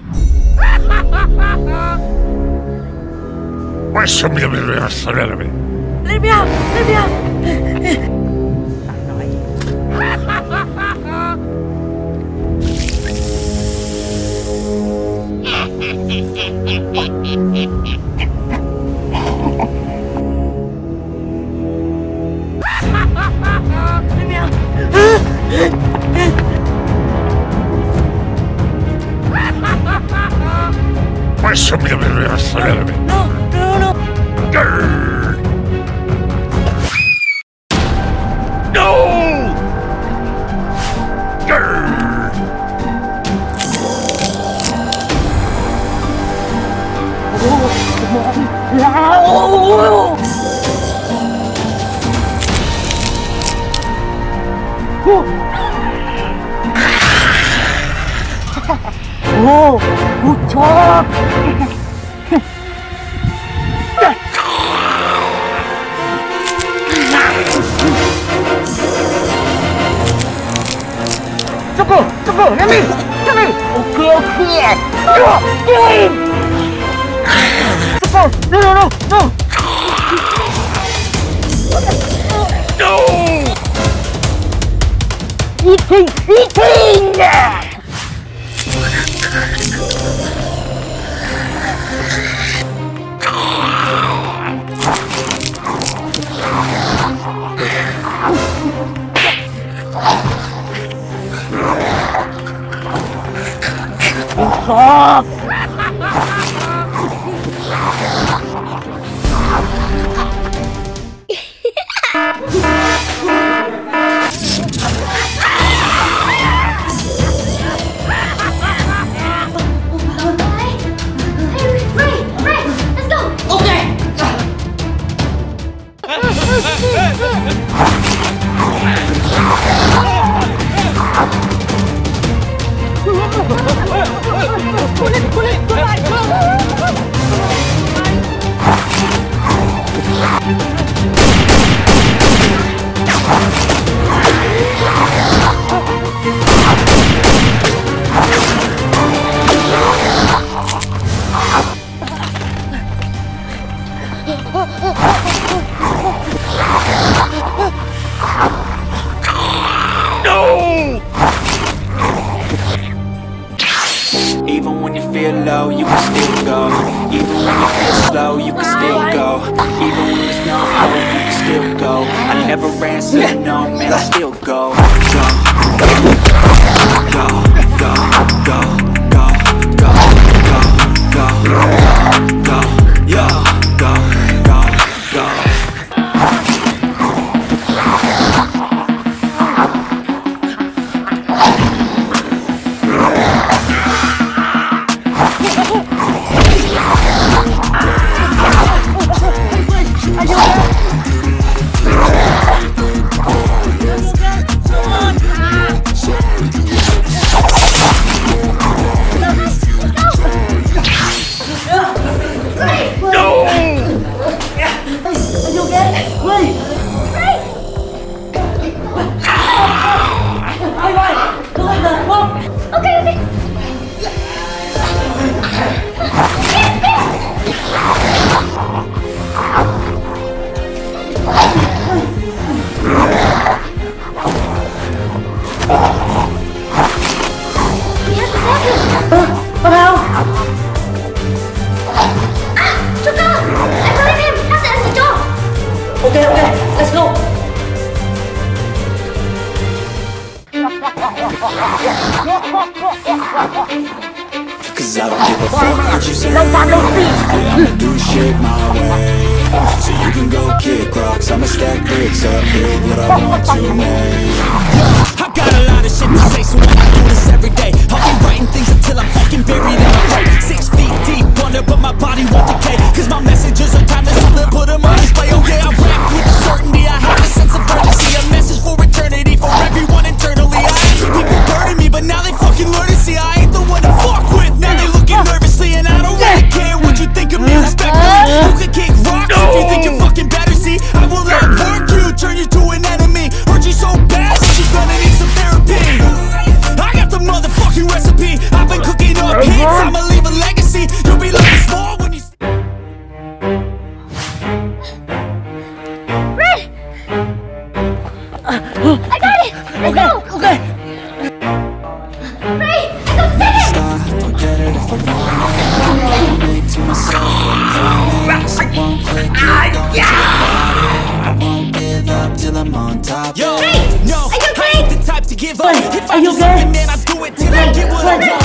Let me out! Let me out! Oh, good job! Go, let me! Okay. Go in! No! No! Eating! Stop! Even when you feel low, you can still go. Even when you feel slow, you can still go. Even when there's no hope, you can still go. I never answer no, man, I still go. Okay, let's go. Cause I don't give a fuck what you say. I'ma do shit my way. So you can go kick rocks, I'ma stack bricks up, build what I want to make. I got a lot of shit to say, so when I do this every day, I'll be writing things until I'm fucking buried in a grave. 6 feet deep under, but my body won't decay. Cause my messages are timeless, so they'll put them on display. Oh yeah, I rap with a certainty, I have a sense of urgency. A message for eternity, for everyone internally. I had some people burning me, but now they fucking learn to see I ain't the one to fuck with. Now they looking nervously, and I don't really care what you think of me. Respectfully, you can kick rocks if you think you're fucking better. See, I will outwork you, turn you to an enemy. Hurt you so bad, you're gonna need some therapy. I got the motherfucking recipe. I've been cooking up I got it! Let's go! Okay. Ray, I go second! Stop, I'll get it if I want it. Make to myself what I'm so one click, keep going till I got it. I won't give up till I'm on top. Ray, No, are you I okay? ain't the type to give up. If I Are you do something, okay? man, I do it till I get what I want.